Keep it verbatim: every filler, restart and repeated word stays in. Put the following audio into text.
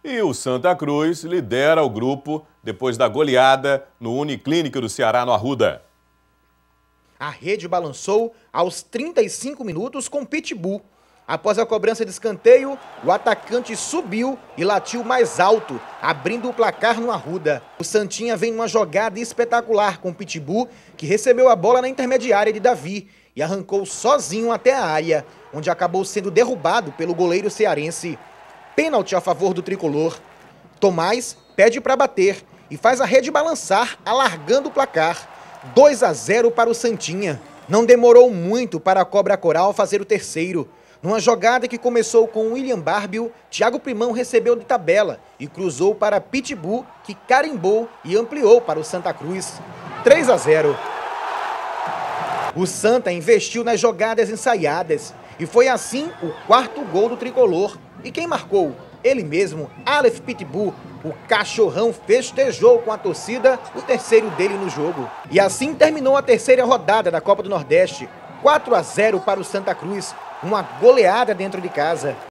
E o Santa Cruz lidera o grupo depois da goleada no Uniclínica do Ceará, no Arruda. A rede balançou aos trinta e cinco minutos com Pitbull. Após a cobrança de escanteio, o atacante subiu e latiu mais alto, abrindo o placar no Arruda. O Santinha vem numa jogada espetacular com Pitbull, que recebeu a bola na intermediária de Davi e arrancou sozinho até a área, onde acabou sendo derrubado pelo goleiro cearense. Pênalti a favor do tricolor. Tomás pede para bater e faz a rede balançar, alargando o placar. dois a zero para o Santinha. Não demorou muito para a Cobra Coral fazer o terceiro. Numa jogada que começou com William Barbio, Thiago Primão recebeu de tabela e cruzou para Pitbull, que carimbou e ampliou para o Santa Cruz. três a zero. O Santa investiu nas jogadas ensaiadas e foi assim o quarto gol do tricolor. E quem marcou? Ele mesmo, Aleph Pitbull. O cachorrão festejou com a torcida o terceiro dele no jogo. E assim terminou a terceira rodada da Copa do Nordeste. quatro a zero para o Santa Cruz, uma goleada dentro de casa.